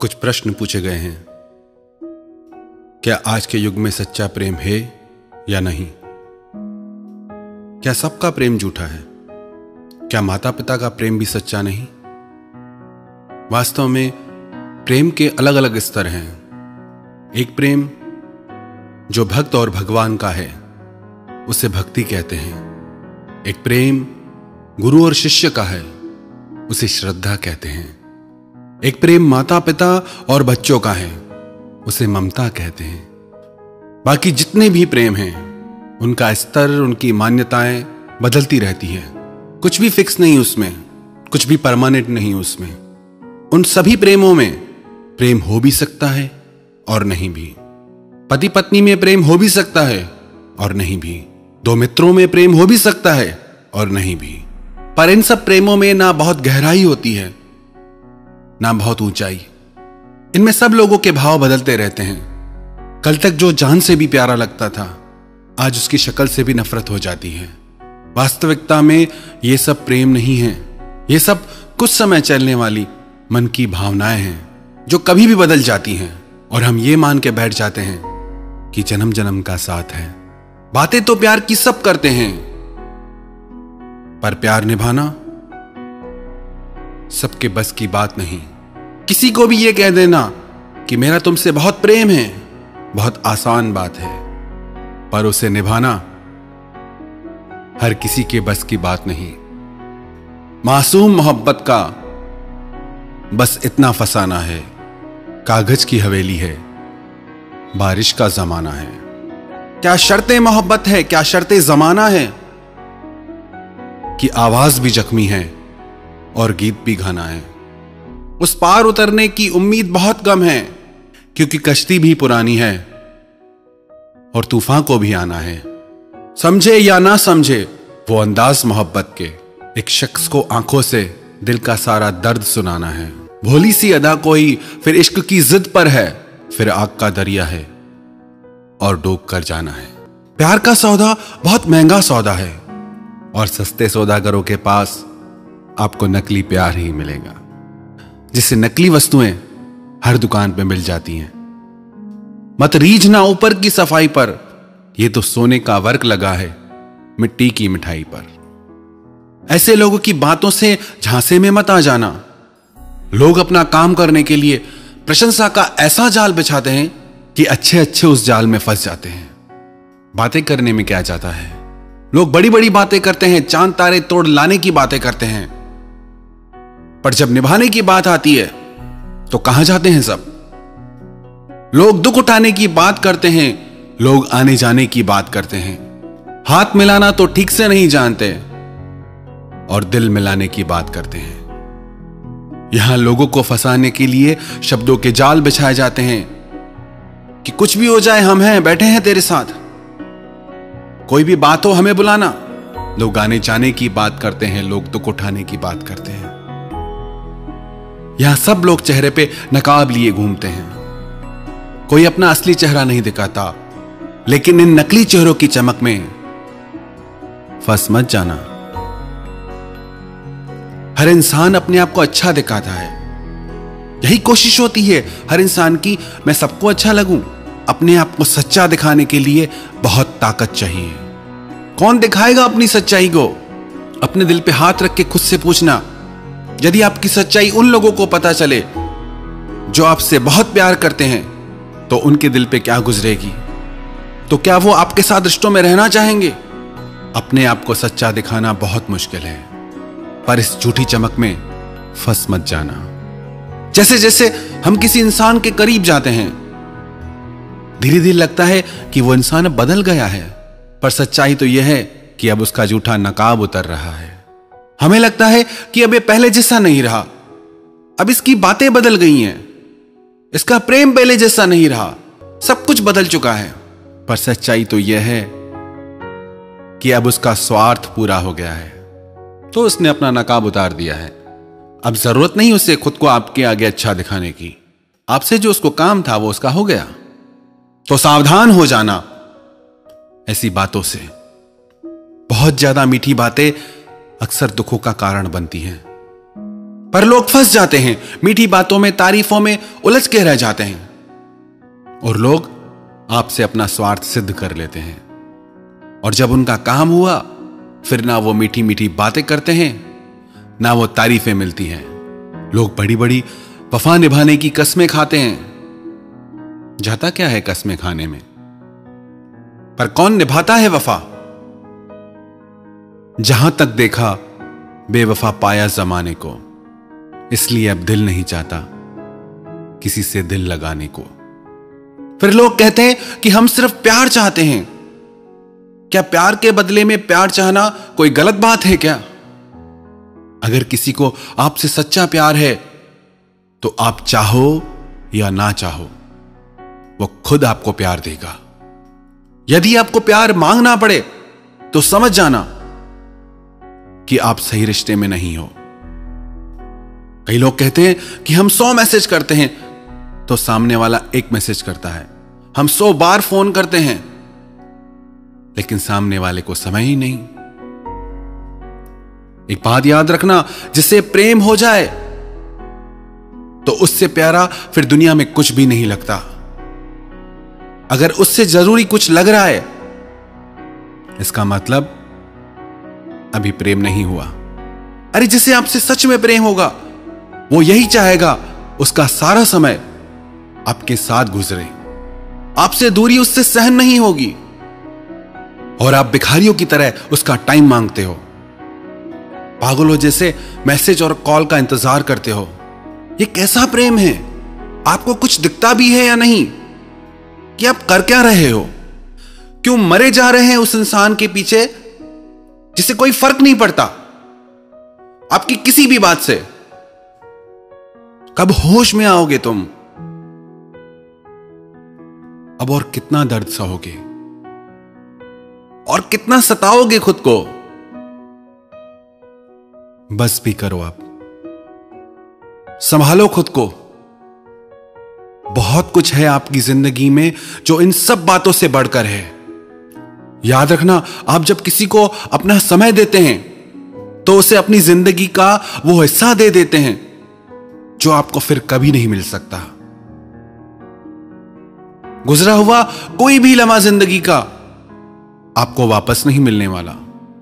कुछ प्रश्न पूछे गए हैं। क्या आज के युग में सच्चा प्रेम है या नहीं? क्या सबका प्रेम झूठा है? क्या माता पिता का प्रेम भी सच्चा नहीं? वास्तव में प्रेम के अलग अलग स्तर हैं। एक प्रेम जो भक्त और भगवान का है उसे भक्ति कहते हैं। एक प्रेम गुरु और शिष्य का है उसे श्रद्धा कहते हैं। एक प्रेम माता पिता और बच्चों का है उसे ममता कहते हैं। बाकी जितने भी प्रेम हैं उनका स्तर, उनकी मान्यताएं बदलती रहती हैं। कुछ भी फिक्स नहीं उसमें, कुछ भी परमानेंट नहीं उसमें। उन सभी प्रेमों में प्रेम हो भी सकता है और नहीं भी। पति पत्नी में प्रेम हो भी सकता है और नहीं भी। दो मित्रों में प्रेम हो भी सकता है और नहीं भी। पर इन सब प्रेमों में ना बहुत गहराई होती है ना बहुत ऊंचाई। इनमें सब लोगों के भाव बदलते रहते हैं। कल तक जो जान से भी प्यारा लगता था आज उसकी शक्ल से भी नफरत हो जाती है। वास्तविकता में ये सब प्रेम नहीं है। ये सब कुछ समय चलने वाली मन की भावनाएं हैं जो कभी भी बदल जाती हैं और हम ये मान के बैठ जाते हैं कि जन्म जन्म का साथ है। बातें तो प्यार की सब करते हैं पर प्यार निभाना सबके बस की बात नहीं। किसी को भी यह कह देना कि मेरा तुमसे बहुत प्रेम है बहुत आसान बात है, पर उसे निभाना हर किसी के बस की बात नहीं। मासूम मोहब्बत का बस इतना फसाना है, कागज की हवेली है, बारिश का जमाना है। क्या शर्तें मोहब्बत है, क्या शर्तें जमाना है कि आवाज भी जख्मी है और गीत भी गाना है। उस पार उतरने की उम्मीद बहुत कम है क्योंकि कश्ती भी पुरानी है और तूफान को भी आना है। समझे या ना समझे वो अंदाज मोहब्बत के, एक शख्स को आंखों से दिल का सारा दर्द सुनाना है। भोली सी अदा कोई फिर इश्क की जिद पर है, फिर आग का दरिया है और डूब कर जाना है। प्यार का सौदा बहुत महंगा सौदा है और सस्ते सौदागरों के पास आपको नकली प्यार ही मिलेगा, जिससे नकली वस्तुएं हर दुकान पे मिल जाती हैं। मत रीझना ऊपर की सफाई पर, यह तो सोने का वर्क लगा है मिट्टी की मिठाई पर। ऐसे लोगों की बातों से झांसे में मत आ जाना। लोग अपना काम करने के लिए प्रशंसा का ऐसा जाल बिछाते हैं कि अच्छे अच्छे उस जाल में फंस जाते हैं। बातें करने में क्या जाता है, लोग बड़ी बड़ी बातें करते हैं, चांद तारे तोड़ लाने की बातें करते हैं, पर जब निभाने की बात आती है तो कहां जाते हैं सब। लोग दुख उठाने की बात करते हैं, लोग आने जाने की बात करते हैं, हाथ मिलाना तो ठीक से नहीं जानते और दिल मिलाने की बात करते हैं। यहां लोगों को फंसाने के लिए शब्दों के जाल बिछाए जाते हैं कि कुछ भी हो जाए हम हैं, बैठे हैं तेरे साथ, कोई भी बात हो हमें बुलाना। लोग आने जाने की बात करते हैं, लोग दुख उठाने की बात करते हैं। यहां सब लोग चेहरे पे नकाब लिए घूमते हैं, कोई अपना असली चेहरा नहीं दिखाता, लेकिन इन नकली चेहरों की चमक में फंस मत जाना। हर इंसान अपने आप को अच्छा दिखाता है, यही कोशिश होती है हर इंसान की, मैं सबको अच्छा लगूं। अपने आप को सच्चा दिखाने के लिए बहुत ताकत चाहिए। कौन दिखाएगा अपनी सच्चाई को? अपने दिल पे हाथ रख के खुद से पूछना, यदि आपकी सच्चाई उन लोगों को पता चले जो आपसे बहुत प्यार करते हैं तो उनके दिल पे क्या गुजरेगी? तो क्या वो आपके साथ रिश्तों में रहना चाहेंगे? अपने आप को सच्चा दिखाना बहुत मुश्किल है, पर इस झूठी चमक में फंस मत जाना। जैसे जैसे हम किसी इंसान के करीब जाते हैं धीरे धीरे लगता है कि वो इंसान अब बदल गया है, पर सच्चाई तो यह है कि अब उसका झूठा नकाब उतर रहा है। हमें लगता है कि अब ये पहले जैसा नहीं रहा, अब इसकी बातें बदल गई हैं, इसका प्रेम पहले जैसा नहीं रहा, सब कुछ बदल चुका है। पर सच्चाई तो यह है कि अब उसका स्वार्थ पूरा हो गया है, तो उसने अपना नकाब उतार दिया है। अब जरूरत नहीं उसे खुद को आपके आगे अच्छा दिखाने की। आपसे जो उसको काम था वो उसका हो गया। तो सावधान हो जाना ऐसी बातों से। बहुत ज्यादा मीठी बातें अक्सर दुखों का कारण बनती हैं। पर लोग फंस जाते हैं, मीठी बातों में, तारीफों में उलझ के रह जाते हैं और लोग आपसे अपना स्वार्थ सिद्ध कर लेते हैं। और जब उनका काम हुआ, फिर ना वो मीठी मीठी बातें करते हैं, ना वो तारीफें मिलती हैं। लोग बड़ी बड़ी वफा निभाने की कस्में खाते हैं। जाता क्या है कस्में खाने में, पर कौन निभाता है वफा? जहां तक देखा बेवफा पाया जमाने को, इसलिए अब दिल नहीं चाहता किसी से दिल लगाने को। फिर लोग कहते हैं कि हम सिर्फ प्यार चाहते हैं। क्या प्यार के बदले में प्यार चाहना कोई गलत बात है क्या? अगर किसी को आपसे सच्चा प्यार है तो आप चाहो या ना चाहो, वो खुद आपको प्यार देगा। यदि आपको प्यार मांगना पड़े तो समझ जाना कि आप सही रिश्ते में नहीं हो। कई लोग कहते हैं कि हम 100 मैसेज करते हैं तो सामने वाला एक मैसेज करता है। हम 100 बार फोन करते हैं लेकिन सामने वाले को समय ही नहीं। एक बात याद रखना, जिससे प्रेम हो जाए तो उससे प्यारा फिर दुनिया में कुछ भी नहीं लगता। अगर उससे जरूरी कुछ लग रहा है, इसका मतलब अभी प्रेम नहीं हुआ। अरे जिसे आपसे सच में प्रेम होगा, वो यही चाहेगा उसका सारा समय आपके साथ गुजरे। आपसे दूरी उससे सहन नहीं होगी और आप भिखारियों की तरह उसका टाइम मांगते हो, पागलों जैसे मैसेज और कॉल का इंतजार करते हो। ये कैसा प्रेम है? आपको कुछ दिखता भी है या नहीं कि आप कर क्या रहे हो? क्यों मरे जा रहे हैं उस इंसान के पीछे जिसे कोई फर्क नहीं पड़ता आपकी किसी भी बात से? कब होश में आओगे तुम? अब और कितना दर्द सहोगे और कितना सताओगे खुद को? बस भी करो, आप संभालो खुद को। बहुत कुछ है आपकी जिंदगी में जो इन सब बातों से बढ़कर है। याद रखना, आप जब किसी को अपना समय देते हैं तो उसे अपनी जिंदगी का वो हिस्सा दे देते हैं जो आपको फिर कभी नहीं मिल सकता। गुजरा हुआ कोई भी लम्हा जिंदगी का आपको वापस नहीं मिलने वाला।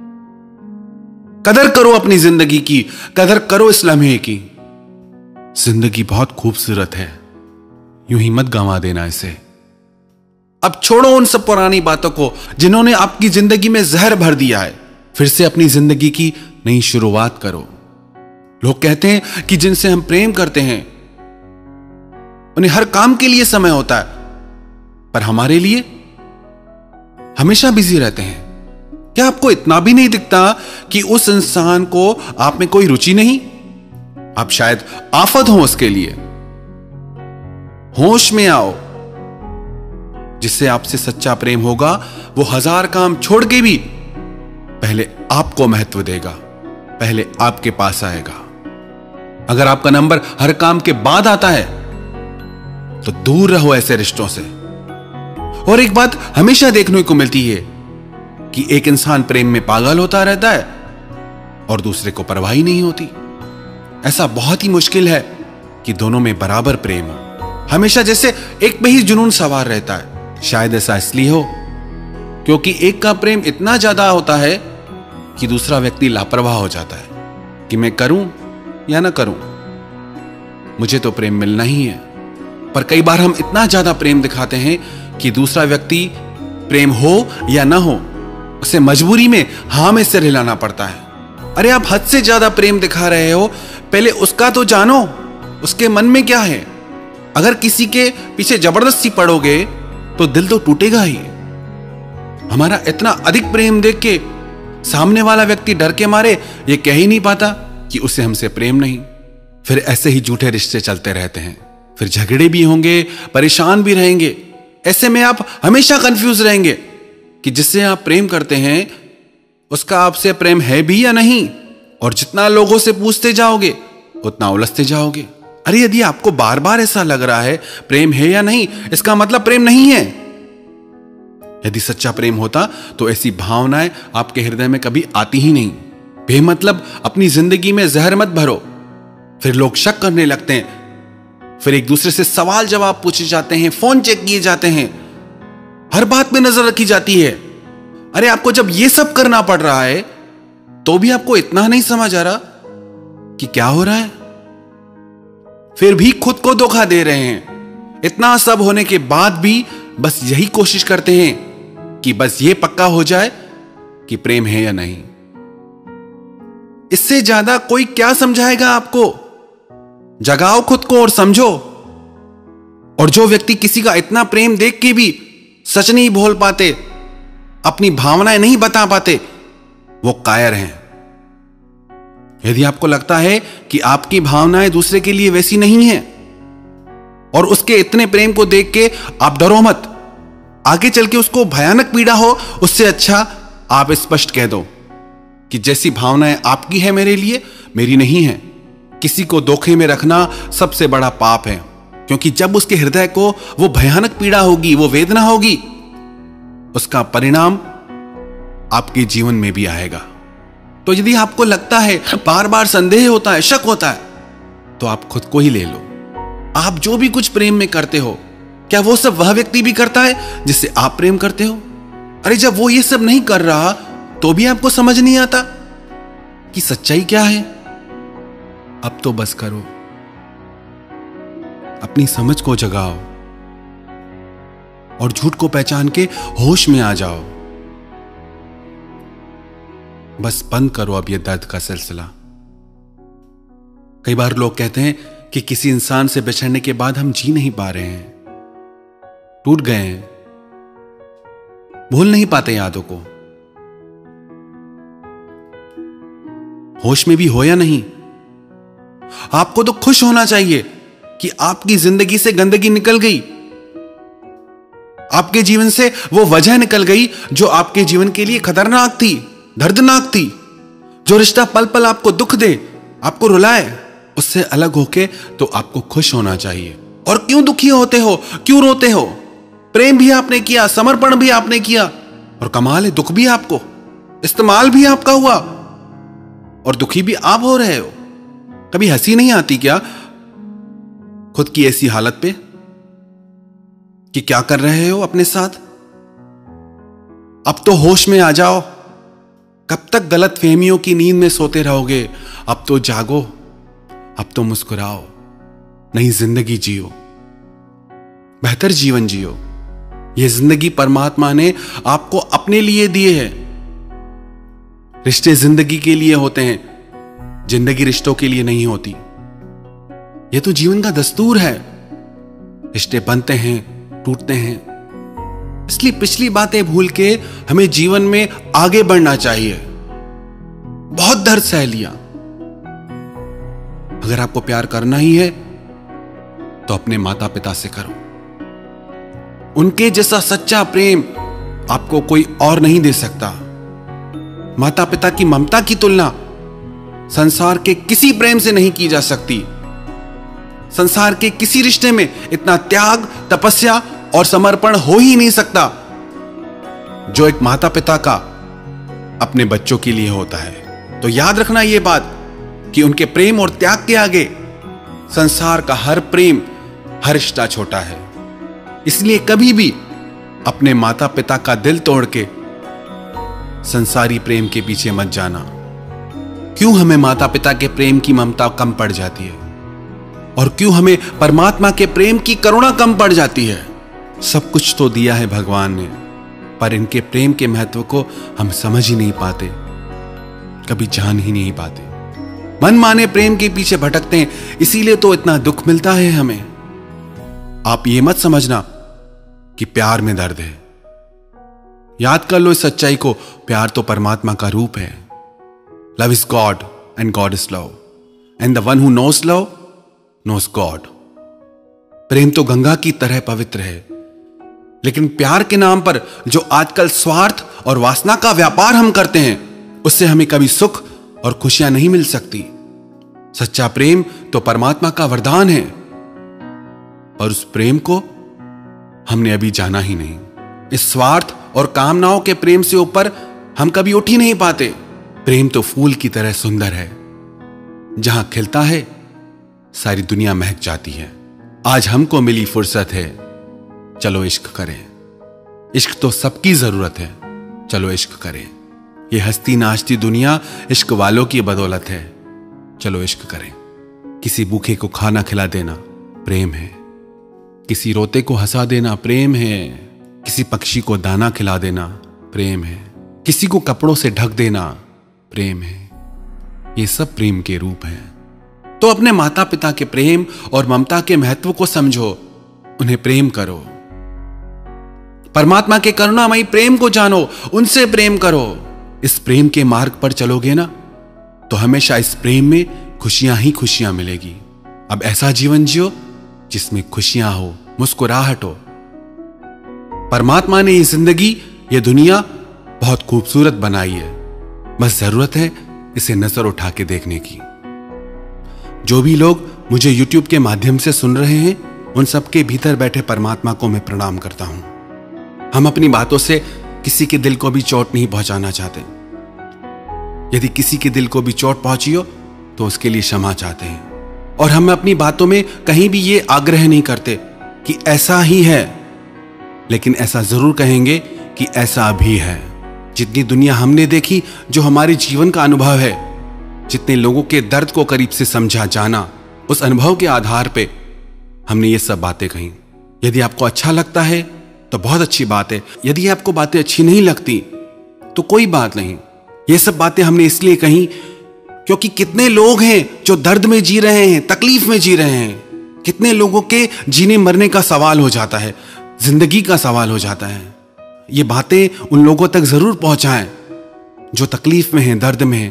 कदर करो अपनी जिंदगी की, कदर करो इस लम्हे की। जिंदगी बहुत खूबसूरत है, यूं ही मत गंवा देना इसे। अब छोड़ो उन सब पुरानी बातों को जिन्होंने आपकी जिंदगी में जहर भर दिया है। फिर से अपनी जिंदगी की नई शुरुआत करो। लोग कहते हैं कि जिनसे हम प्रेम करते हैं उन्हें हर काम के लिए समय होता है, पर हमारे लिए हमेशा बिजी रहते हैं। क्या आपको इतना भी नहीं दिखता कि उस इंसान को आप में कोई रुचि नहीं? आप शायद आफत हो उसके लिए। होश में आओ। जिससे आपसे सच्चा प्रेम होगा वो 1000 काम छोड़ के भी पहले आपको महत्व देगा, पहले आपके पास आएगा। अगर आपका नंबर हर काम के बाद आता है तो दूर रहो ऐसे रिश्तों से। और एक बात हमेशा देखने को मिलती है कि एक इंसान प्रेम में पागल होता रहता है और दूसरे को परवाह ही नहीं होती। ऐसा बहुत ही मुश्किल है कि दोनों में बराबर प्रेम हो। हमेशा जैसे एक पे ही जुनून सवार रहता है। शायद ऐसा इसलिए हो क्योंकि एक का प्रेम इतना ज्यादा होता है कि दूसरा व्यक्ति लापरवाह हो जाता है कि मैं करूं या ना करूं, मुझे तो प्रेम मिलना ही है। पर कई बार हम इतना ज्यादा प्रेम दिखाते हैं कि दूसरा व्यक्ति प्रेम हो या ना हो उसे मजबूरी में हां में सिर हिलाना पड़ता है। अरे आप हद से ज्यादा प्रेम दिखा रहे हो, पहले उसका तो जानो, उसके मन में क्या है। अगर किसी के पीछे जबरदस्ती पड़ोगे तो दिल तो टूटेगा ही। हमारा इतना अधिक प्रेम देख के सामने वाला व्यक्ति डर के मारे ये कह ही नहीं पाता कि उसे हमसे प्रेम नहीं। फिर ऐसे ही झूठे रिश्ते चलते रहते हैं, फिर झगड़े भी होंगे, परेशान भी रहेंगे। ऐसे में आप हमेशा कंफ्यूज रहेंगे कि जिससे आप प्रेम करते हैं उसका आपसे प्रेम है भी या नहीं। और जितना लोगों से पूछते जाओगे उतना उलझते जाओगे। अरे यदि आपको बार बार ऐसा लग रहा है प्रेम है या नहीं, इसका मतलब प्रेम नहीं है। यदि सच्चा प्रेम होता तो ऐसी भावनाएं आपके हृदय में कभी आती ही नहीं। बेमतलब अपनी जिंदगी में जहर मत भरो। फिर लोग शक करने लगते हैं, फिर एक दूसरे से सवाल जवाब पूछे जाते हैं, फोन चेक किए जाते हैं, हर बात में नजर रखी जाती है। अरे आपको जब ये सब करना पड़ रहा है तो भी आपको इतना नहीं समझ आ रहा कि क्या हो रहा है? फिर भी खुद को धोखा दे रहे हैं। इतना सब होने के बाद भी बस यही कोशिश करते हैं कि बस ये पक्का हो जाए कि प्रेम है या नहीं। इससे ज्यादा कोई क्या समझाएगा आपको? जगाओ खुद को और समझो। और जो व्यक्ति किसी का इतना प्रेम देख के भी सच नहीं बोल पाते, अपनी भावनाएं नहीं बता पाते, वो कायर हैं। यदि आपको लगता है कि आपकी भावनाएं दूसरे के लिए वैसी नहीं हैं और उसके इतने प्रेम को देख के आप डरो मत, आगे चल के उसको भयानक पीड़ा हो, उससे अच्छा आप स्पष्ट कह दो कि जैसी भावनाएं आपकी है मेरे लिए, मेरी नहीं है। किसी को धोखे में रखना सबसे बड़ा पाप है, क्योंकि जब उसके हृदय को वो भयानक पीड़ा होगी, वो वेदना होगी, उसका परिणाम आपके जीवन में भी आएगा। तो यदि आपको लगता है, बार बार संदेह होता है, शक होता है, तो आप खुद को ही ले लो। आप जो भी कुछ प्रेम में करते हो, क्या वो सब वह व्यक्ति भी करता है जिससे आप प्रेम करते हो? अरे जब वो ये सब नहीं कर रहा तो भी आपको समझ नहीं आता कि सच्चाई क्या है? अब तो बस करो, अपनी समझ को जगाओ और झूठ को पहचान के होश में आ जाओ। बस बंद करो अब ये दर्द का सिलसिला। कई बार लोग कहते हैं कि किसी इंसान से बिछड़ने के बाद हम जी नहीं पा रहे हैं, टूट गए हैं, भूल नहीं पाते यादों को। होश में भी हो या नहीं, आपको तो खुश होना चाहिए कि आपकी जिंदगी से गंदगी निकल गई, आपके जीवन से वो वजह निकल गई जो आपके जीवन के लिए खतरनाक थी, दर्दनाक थी। जो रिश्ता पल पल आपको दुख दे, आपको रुलाए, उससे अलग होके तो आपको खुश होना चाहिए। और क्यों दुखी होते हो, क्यों रोते हो? प्रेम भी आपने किया, समर्पण भी आपने किया, और कमाल है दुख भी आपको, इस्तेमाल भी आपका हुआ, और दुखी भी आप हो रहे हो। कभी हंसी नहीं आती क्या खुद की ऐसी हालत पे कि क्या कर रहे हो अपने साथ? अब तो होश में आ जाओ। कब तक गलत फहमियों की नींद में सोते रहोगे? अब तो जागो, अब तो मुस्कुराओ, नई जिंदगी जियो, बेहतर जीवन जियो। यह जिंदगी परमात्मा ने आपको अपने लिए दिए है। रिश्ते जिंदगी के लिए होते हैं, जिंदगी रिश्तों के लिए नहीं होती। यह तो जीवन का दस्तूर है। रिश्ते बनते हैं, टूटते हैं, इसलिए पिछली बातें भूल के हमें जीवन में आगे बढ़ना चाहिए। बहुत दर्द सह लिया। अगर आपको प्यार करना ही है तो अपने माता पिता से करो। उनके जैसा सच्चा प्रेम आपको कोई और नहीं दे सकता। माता पिता की ममता की तुलना संसार के किसी प्रेम से नहीं की जा सकती। संसार के किसी रिश्ते में इतना त्याग, तपस्या और समर्पण हो ही नहीं सकता जो एक माता पिता का अपने बच्चों के लिए होता है। तो याद रखना यह बात कि उनके प्रेम और त्याग के आगे संसार का हर प्रेम, हर रिश्ता छोटा है। इसलिए कभी भी अपने माता पिता का दिल तोड़ के संसारी प्रेम के पीछे मत जाना। क्यों हमें माता पिता के प्रेम की ममता कम पड़ जाती है, और क्यों हमें परमात्मा के प्रेम की करुणा कम पड़ जाती है? सब कुछ तो दिया है भगवान ने, पर इनके प्रेम के महत्व को हम समझ ही नहीं पाते, कभी जान ही नहीं पाते। मनमाने प्रेम के पीछे भटकते हैं, इसीलिए तो इतना दुख मिलता है हमें। आप ये मत समझना कि प्यार में दर्द है। याद कर लो इस सच्चाई को, प्यार तो परमात्मा का रूप है। Love is God and God is love, and the one who knows love knows God. प्रेम तो गंगा की तरह पवित्र है, लेकिन प्यार के नाम पर जो आजकल स्वार्थ और वासना का व्यापार हम करते हैं, उससे हमें कभी सुख और खुशियां नहीं मिल सकती। सच्चा प्रेम तो परमात्मा का वरदान है, और उस प्रेम को हमने अभी जाना ही नहीं। इस स्वार्थ और कामनाओं के प्रेम से ऊपर हम कभी उठ ही नहीं पाते। प्रेम तो फूल की तरह सुंदर है, जहां खिलता है सारी दुनिया महक जाती है। आज हमको मिली फुर्सत है, चलो इश्क करें। इश्क तो सबकी जरूरत है, चलो इश्क करें। ये हंसती नाचती दुनिया इश्क वालों की बदौलत है, चलो इश्क करें। किसी भूखे को खाना खिला देना प्रेम है, किसी रोते को हंसा देना प्रेम है, किसी पक्षी को दाना खिला देना प्रेम है, किसी को कपड़ों से ढक देना प्रेम है। ये सब प्रेम के रूप हैं। तो अपने माता पिता के प्रेम और ममता के महत्व को समझो, उन्हें प्रेम करो। परमात्मा के करुणामयी प्रेम को जानो, उनसे प्रेम करो। इस प्रेम के मार्ग पर चलोगे ना तो हमेशा इस प्रेम में खुशियां ही खुशियां मिलेगी। अब ऐसा जीवन जियो जिसमें खुशियां हो, मुस्कुराहट हो। परमात्मा ने ये जिंदगी, ये दुनिया बहुत खूबसूरत बनाई है, बस जरूरत है इसे नजर उठा के देखने की। जो भी लोग मुझे YouTube के माध्यम से सुन रहे हैं, उन सबके भीतर बैठे परमात्मा को मैं प्रणाम करता हूं। हम अपनी बातों से किसी के दिल को भी चोट नहीं पहुंचाना चाहते। यदि किसी के दिल को भी चोट पहुंची हो तो उसके लिए क्षमा चाहते हैं। और हम अपनी बातों में कहीं भी ये आग्रह नहीं करते कि ऐसा ही है, लेकिन ऐसा जरूर कहेंगे कि ऐसा भी है। जितनी दुनिया हमने देखी, जो हमारे जीवन का अनुभव है, जितने लोगों के दर्द को करीब से समझा जाना, उस अनुभव के आधार पे हमने ये सब बातें कही। यदि आपको अच्छा लगता है तो बहुत अच्छी बात है, यदि आपको बातें अच्छी नहीं लगती तो कोई बात नहीं। ये सब बातें हमने इसलिए कही क्योंकि कितने लोग हैं जो दर्द में जी रहे हैं, तकलीफ में जी रहे हैं। कितने लोगों के जीने मरने का सवाल हो जाता है, जिंदगी का सवाल हो जाता है। ये बातें उन लोगों तक जरूर पहुंचाएं जो तकलीफ में हैं, दर्द में हैं।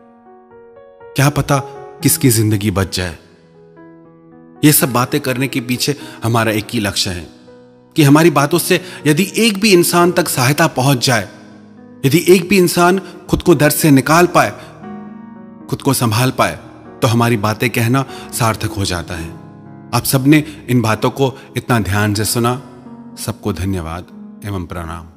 क्या पता किसकी जिंदगी बच जाए। ये सब बातें करने के पीछे हमारा एक ही लक्ष्य है कि हमारी बातों से यदि एक भी इंसान तक सहायता पहुंच जाए, यदि एक भी इंसान खुद को दर्द से निकाल पाए, खुद को संभाल पाए, तो हमारी बातें कहना सार्थक हो जाता है। आप सबने इन बातों को इतना ध्यान से सुना, सबको धन्यवाद एवं प्रणाम।